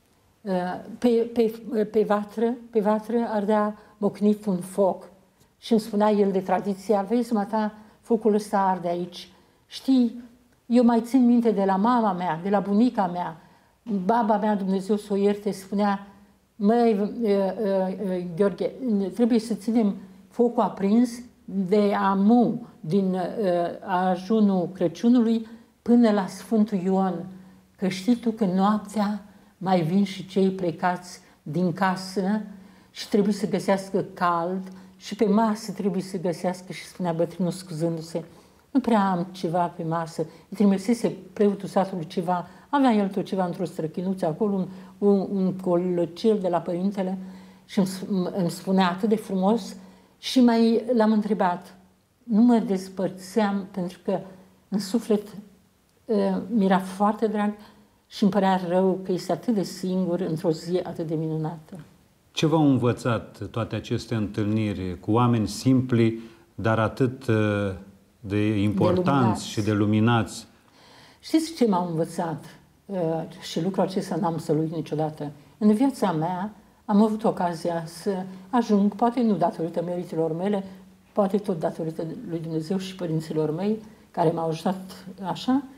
pe, pe, pe, vatră, pe vatră ardea mocnit un foc. Și îmi spunea el de tradiție, vezi, mata, focul ăsta arde aici. Știi, eu mai țin minte de la mama mea, de la bunica mea, baba mea, Dumnezeu să o ierte, spunea, măi, Gheorghe, trebuie să ținem focul aprins de amu, din ajunul Crăciunului până la Sfântul Ioan, că știi tu că noaptea mai vin și cei plecați din casă și trebuie să găsească cald și pe masă trebuie să găsească, și spunea bătrânul scuzându-se, nu prea am ceva pe masă. Îi trimisese preotul satului ceva, avea el tot ceva într-o străchinuță acolo, un, un, un colăcel de la părintele, și îmi, îmi spunea atât de frumos și mai l-am întrebat. Nu mă despărțeam pentru că în suflet uh, mi-era foarte drag și îmi părea rău că este atât de singur într-o zi atât de minunată. Ce v-au învățat toate aceste întâlniri cu oameni simpli, dar atât de importanți de și de luminați? Știți ce m-au învățat? Și lucrul acesta n-am să-l uit niciodată. În viața mea am avut ocazia să ajung, poate nu datorită meritelor mele, poate tot datorită lui Dumnezeu și părinților mei, care m-au ajutat așa,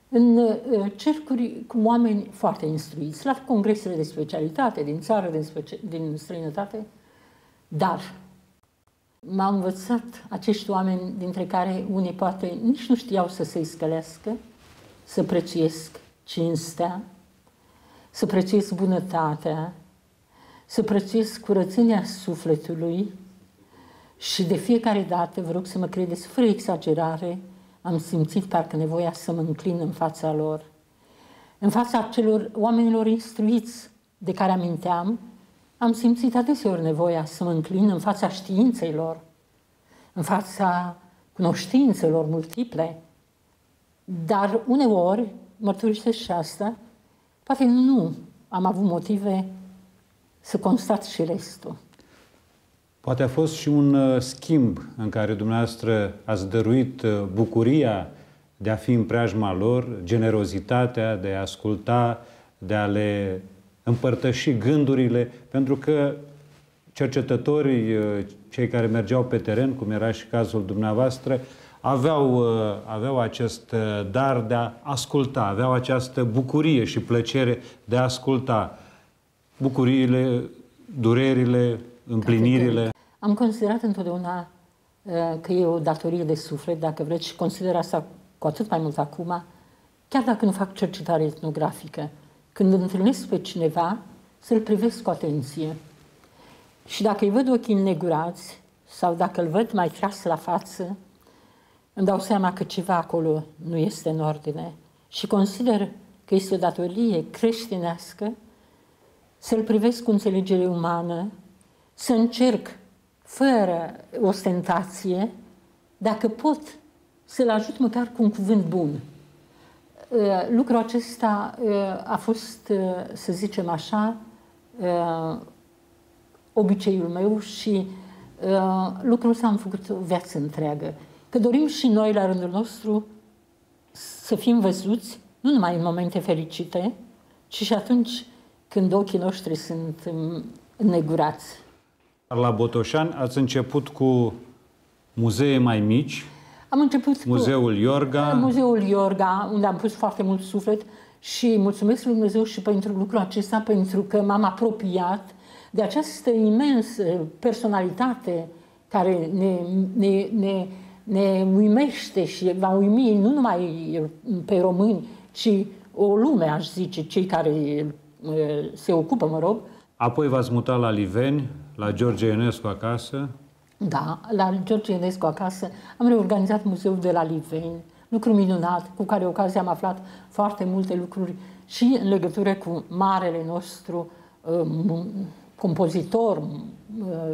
în cercuri cu oameni foarte instruiți, la congresele de specialitate, din țară, din, speci- din străinătate, dar m-au învățat acești oameni, dintre care unii poate nici nu știau să se scălească, să prețuiesc cinstea, să prețuiesc bunătatea, să prețuiesc curățenia sufletului și de fiecare dată, vă rog să mă credeți, fără exagerare, am simțit parcă nevoia să mă înclin în fața lor, în fața celor oamenilor instruiți de care aminteam, am simțit adeseori nevoia să mă înclin în fața științei lor, în fața cunoștințelor multiple, dar uneori, mărturisesc și asta, poate nu am avut motive să constat și restul. Poate a fost și un schimb în care dumneavoastră ați dăruit bucuria de a fi în preajma lor, generozitatea de a asculta, de a le împărtăși gândurile, pentru că cercetătorii, cei care mergeau pe teren, cum era și cazul dumneavoastră, aveau, aveau acest dar de a asculta, aveau această bucurie și plăcere de a asculta bucuriile, durerile, împlinirile. Am considerat întotdeauna că e o datorie de suflet, dacă vreți, și consider asta cu atât mai mult acum, chiar dacă nu fac cercetare etnografică, când întâlnesc pe cineva, să-l privesc cu atenție. Și dacă îi văd ochii înnegurați sau dacă îl văd mai tras la față, îmi dau seama că ceva acolo nu este în ordine și consider că este o datorie creștinească să-l privesc cu înțelegere umană, să încerc, fără ostentație, dacă pot, să-l ajut măcar cu un cuvânt bun. Lucrul acesta a fost, să zicem așa, obiceiul meu și lucrul ăsta am făcut o viață întreagă. Că dorim și noi, la rândul nostru, să fim văzuți, nu numai în momente fericite, ci și atunci când ochii noștri sunt înnegurați. La Botoșani ați început cu muzee mai mici. Am început Muzeul cu Iorga. Muzeul Iorga, unde am pus foarte mult suflet și mulțumesc lui Dumnezeu și pentru lucrul acesta, pentru că m-am apropiat de această imensă personalitate care ne, ne, ne, ne uimește și va uimi nu numai pe români, ci o lume, aș zice, cei care se ocupă, mă rog. Apoi v-ați mutat la Liveni, la George Enescu acasă. Da, la George Enescu acasă am reorganizat muzeul de la Liveni, lucru minunat, cu care ocazia am aflat foarte multe lucruri și în legătură cu marele nostru uh, compozitor. Uh,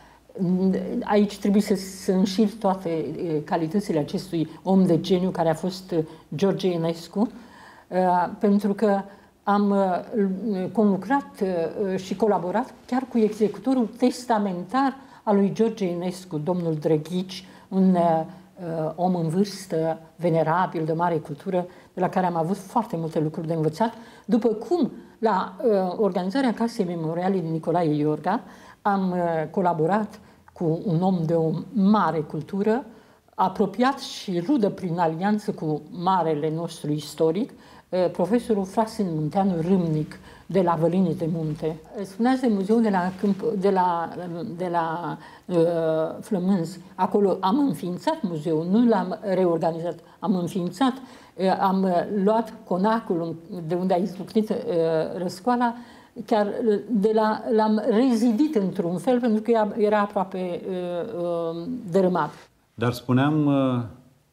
aici trebuie să, să înșir toate uh, calitățile acestui om de geniu care a fost uh, George Enescu, uh, pentru că am uh, conlucrat uh, și colaborat chiar cu executorul testamentar al lui George Enescu, domnul Drăghici, un uh, om în vârstă, venerabil, de mare cultură, de la care am avut foarte multe lucruri de învățat, după cum la uh, organizarea Casei Memoriale din Nicolae Iorga am uh, colaborat cu un om de o mare cultură, apropiat și rudă prin alianță cu marele nostru istoric, uh, profesorul Frasin Munteanu Râmnic, de la Vălinii de Munte. Spuneați de muzeul de la, Câmp, de la, de la uh, Flămânzi. Acolo am înființat muzeul, nu l-am reorganizat, am înființat, uh, am luat conacul de unde a izbucnit uh, răscoala, chiar de la, l-am rezidit într-un fel, pentru că era aproape uh, uh, dărâmat. Dar spuneam, uh,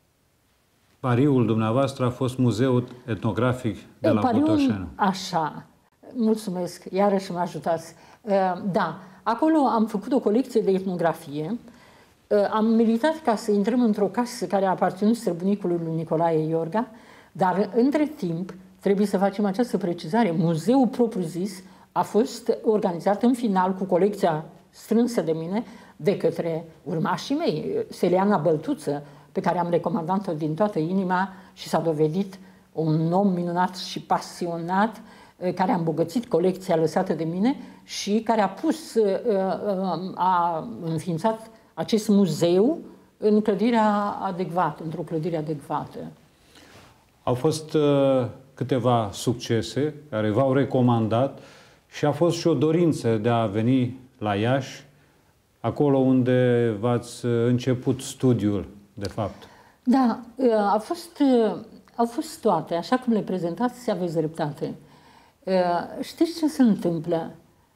pariul dumneavoastră a fost Muzeul Etnografic de la Botoșani. Așa. Mulțumesc, iarăși mă ajutați. Da, acolo am făcut o colecție de etnografie. Am militat ca să intrăm într-o casă care a aparținut străbunicului lui Nicolae Iorga, dar între timp trebuie să facem această precizare. Muzeul propriu-zis a fost organizat în final cu colecția strânsă de mine de către urmașii mei. Seliana Băltuță, pe care am recomandat-o din toată inima și s-a dovedit un om minunat și pasionat, care a îmbogățit colecția lăsată de mine și care a pus, a înființat acest muzeu în clădirea adecvată, într-o clădire adecvată. Au fost uh, câteva succese care v-au recomandat și a fost și o dorință de a veni la Iași, acolo unde v-ați început studiul, de fapt. Da, a fost, au fost toate, așa cum le prezentați, aveți dreptate. Știți ce se întâmplă?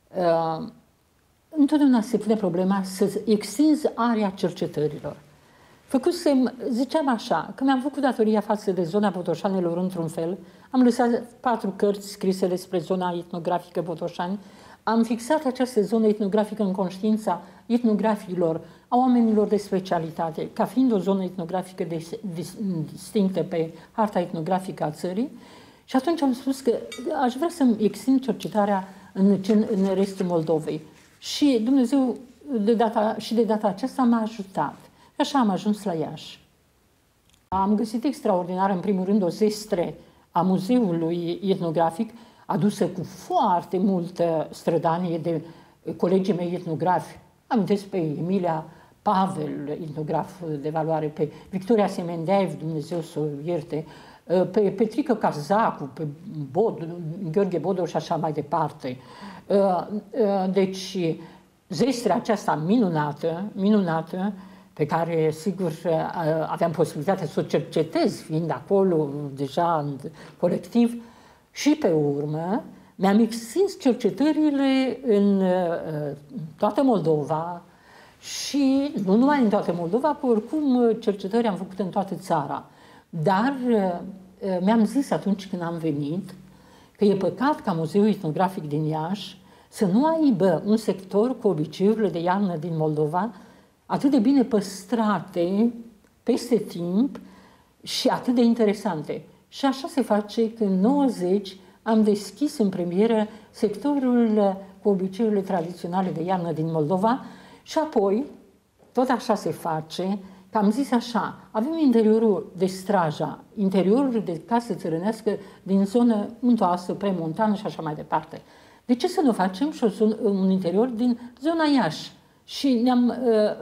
Întotdeauna se pune problema să extinzi area cercetărilor. Făcusem, ziceam așa, că mi-am făcut datoria față de zona Botoșanilor într-un fel, am lăsat patru cărți scrise despre zona etnografică Botoșani, am fixat această zonă etnografică în conștiința etnografilor, a oamenilor de specialitate, ca fiind o zonă etnografică distinctă pe harta etnografică a țării, și atunci am spus că aș vrea să-mi extind cercetarea în, în restul Moldovei. Și Dumnezeu de data, și de data aceasta m-a ajutat. Așa am ajuns la Iași. Am găsit extraordinar, în primul rând, o zestre a muzeului etnografic, adusă cu foarte multă strădanie de colegii mei etnografi. Amintesc pe Emilia Pavel, etnograf de valoare, pe Victoria Semendeev, Dumnezeu să o ierte, pe Petrică Cazacu, pe Bod, Gheorghe Bodor și așa mai departe. Deci, zestrea aceasta minunată, minunată, pe care, sigur, aveam posibilitatea să o cercetez, fiind acolo deja în colectiv, și pe urmă mi-am extins cercetările în toată Moldova și nu numai în toată Moldova, că oricum cercetări am făcut în toată țara. Dar mi-am zis atunci când am venit că e păcat ca Muzeul Etnografic din Iași să nu aibă un sector cu obiceiurile de iarnă din Moldova atât de bine păstrate peste timp și atât de interesante. Și așa se face că în nouăzeci am deschis în premieră sectorul cu obiceiurile tradiționale de iarnă din Moldova și apoi, tot așa se face, că am zis așa, avem interiorul de Straja, interiorul de casă țărănească din zonă muntoasă, premontană și așa mai departe. De ce să nu facem și un interior din zona Iași? Și ne-am,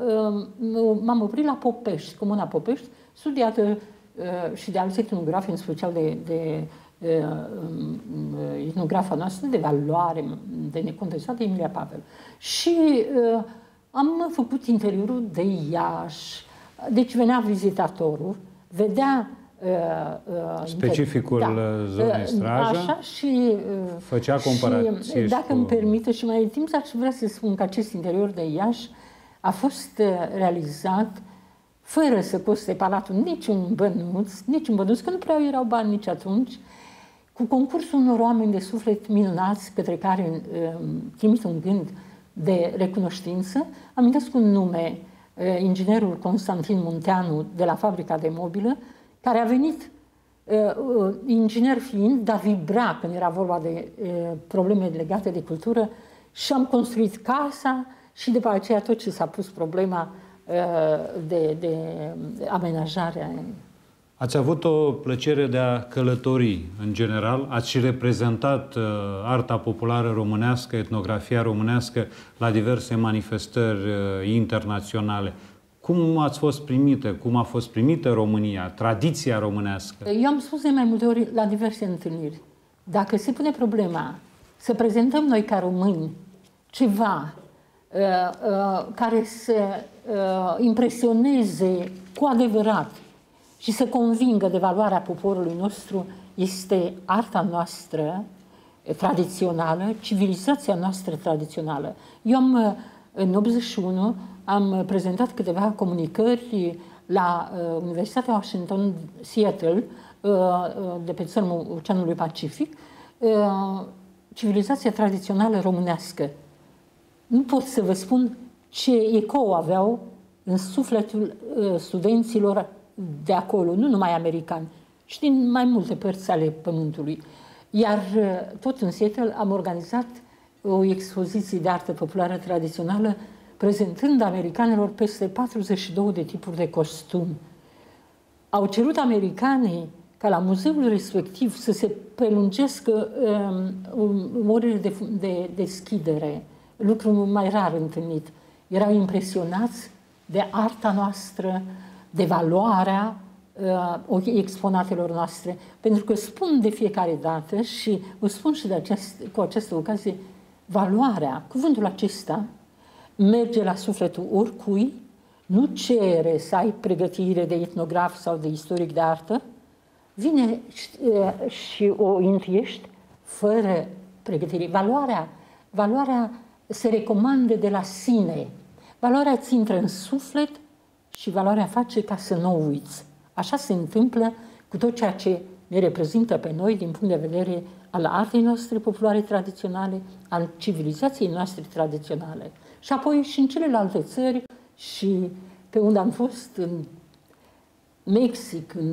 m-am oprit la Popești, Comuna Popești, studiată și de alți etnografi, în special de, de etnografa noastră de valoare, de necontestată, Emilia Pavel. Și uh, am făcut interiorul de Iași. Deci venea vizitatorul, vedea uh, specificul da, zonei Straja, așa, și, uh, făcea comparație. Și, dacă cu... îmi permite și mai timp, aș vrea să spun că acest interior de Iași a fost realizat fără să coste palatul niciun bănuț, niciun bănuț, că nu prea erau bani nici atunci, cu concursul unor oameni de suflet minunați, către care uh, trimit un gând de recunoștință. Amintesc un nume, uh, inginerul Constantin Munteanu, de la fabrica de mobilă, care a venit, uh, inginer fiind, dar vibra când era vorba de uh, probleme legate de cultură, și am construit casa și după aceea tot ce s-a pus problema de, de amenajare. Ați avut o plăcere de a călători în general, ați și reprezentat uh, arta populară românească, etnografia românească la diverse manifestări uh, internaționale. Cum ați fost primită? Cum a fost primită România, tradiția românească? Eu am spus de mai multe ori la diverse întâlniri. Dacă se pune problema să prezentăm noi ca români ceva uh, uh, care să uh, impresioneze cu adevărat și să convingă de valoarea poporului nostru, este arta noastră tradițională, civilizația noastră tradițională. Eu am, în optzeci și unu, am prezentat câteva comunicări la uh, Universitatea Washington, Seattle, uh, de pe țărmul Oceanului Pacific, uh, civilizația tradițională românească. Nu pot să vă spun ce ecou aveau în sufletul uh, studenților de acolo, nu numai americani, și din mai multe părți ale Pământului. Iar tot în Seattle am organizat o expoziție de artă populară tradițională, prezentând americanilor peste patruzeci și două de tipuri de costum. Au cerut americanii ca la muzeul respectiv să se prelungească um, orele de, de deschidere, lucru mai rar întâlnit. Erau impresionați de arta noastră, de valoarea uh, exponatelor noastre, pentru că spun de fiecare dată și vă spun și de acest, cu această ocazie, valoarea, cuvântul acesta merge la sufletul oricui, nu cere să ai pregătire de etnograf sau de istoric de artă, vine și, uh, și o intuiești fără pregătire. Valoarea, valoarea se recomandă de la sine. Valoarea îți intră în suflet și valoarea face ca să nu o uiți. Așa se întâmplă cu tot ceea ce ne reprezintă pe noi din punct de vedere al artei noastre populare tradiționale, al civilizației noastre tradiționale. Și apoi și în celelalte țări și pe unde am fost, în Mexic, în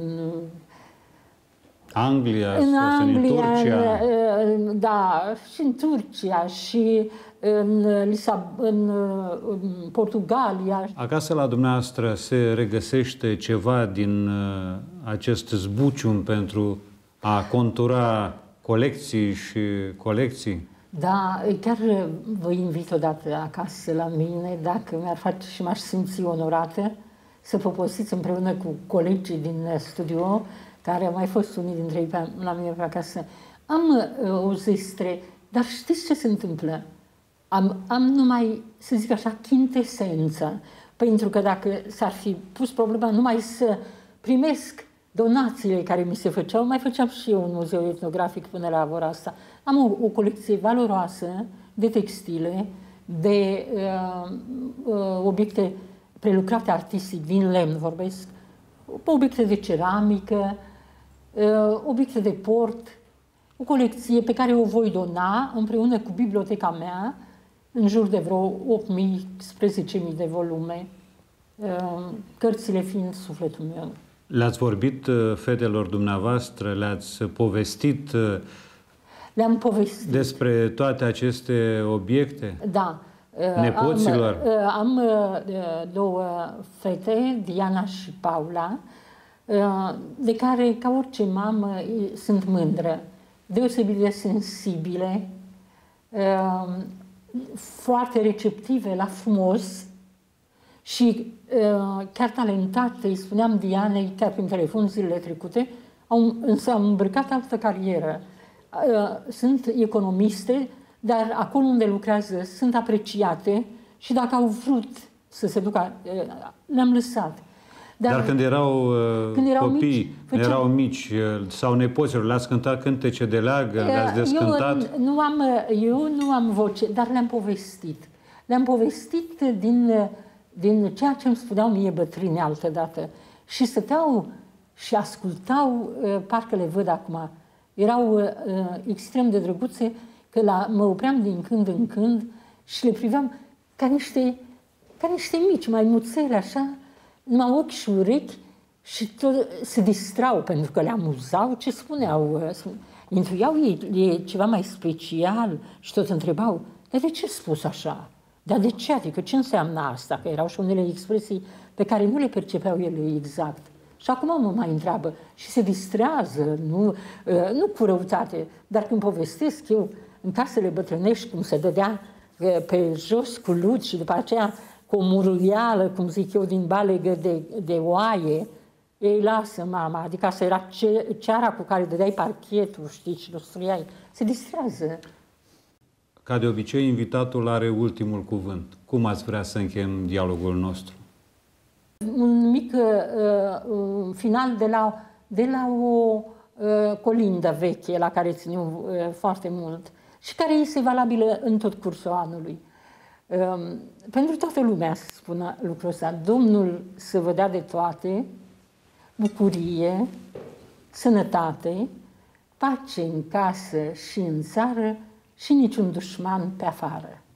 Anglia, în Anglia, în Turcia. În, da, și în Turcia, și în, Lisab în, în Portugalia. Acasă la dumneavoastră se regăsește ceva din uh, acest zbucium pentru a contura colecții și colecții? Da, chiar vă invit odată acasă la mine, dacă mi-ar face și m-aș simți onorată, să poposiți împreună cu colegii din studio, care au mai fost unii dintre ei pe, la mine pe acasă. Am uh, o zestre, dar știți ce se întâmplă? Am, am numai, să zic așa, chintesență, pentru că dacă s-ar fi pus problema numai să primesc donațiile care mi se făceau, mai făceam și eu un muzeu etnografic până la ora asta. Am o, o colecție valoroasă de textile, de uh, uh, obiecte prelucrate artistic din lemn, vorbesc, obiecte de ceramică, uh, obiecte de port, o colecție pe care o voi dona împreună cu biblioteca mea, în jur de vreo opt mii spre zece mii de volume, uh, cărțile fiind sufletul meu. Le-ați vorbit fetelor dumneavoastră, le-ați povestit, Le-am povestit despre toate aceste obiecte? Da. Nepoților? Am, am două fete, Diana și Paula, de care, ca orice mamă, sunt mândră. Deosebit de sensibile, foarte receptive la frumos și chiar talentate. Îi spuneam Dianei, chiar prin telefon zilele trecute, au, însă am îmbrăcat altă carieră. Sunt economiste, dar acolo unde lucrează sunt apreciate și dacă au vrut să se ducă, le-am lăsat. Dar, Dar când erau, când erau copii, mici, făceam... erau mici sau nepoților, le-ați cântat cântece de leagă, le-ați descântat? Eu nu, am, eu nu am voce, dar le-am povestit. Le-am povestit din, din ceea ce îmi spuneau mie bătrâni altădată. Și stăteau și ascultau, parcă le văd acum. Erau uh, extrem de drăguțe, că la, mă opream din când în când și le priveam ca niște, ca niște mici maimuțele, așa, numai ochi și urechi și tot, se distrau pentru că le amuzau. Ce spuneau? Intuiau ei, e ceva mai special și tot întrebau, dar de ce spus așa? Dar de ce? Adică ce înseamnă asta? Că erau și unele expresii pe care nu le percepeau ele exact. Și acum mă mai întreabă și se distrează, nu, nu cu răutate, dar când povestesc eu în casele bătrânești cum se dădea pe jos cu luci și după aceea cu o muruială, cum zic eu, din balegă de, de oaie, ei lasă mama, adică asta era ce, ceara cu care dădeai parchetul, știi, și lustruiai, se distrează. Ca de obicei, invitatul are ultimul cuvânt. Cum ați vrea să încheiem dialogul nostru? Un mic uh, final de la, de la o uh, colindă veche la care țin eu uh, foarte mult și care este valabilă în tot cursul anului. Uh, pentru toată lumea să spună lucrul ăsta. Domnul să vă dea de toate, bucurie, sănătate, pace în casă și în țară și niciun dușman pe afară.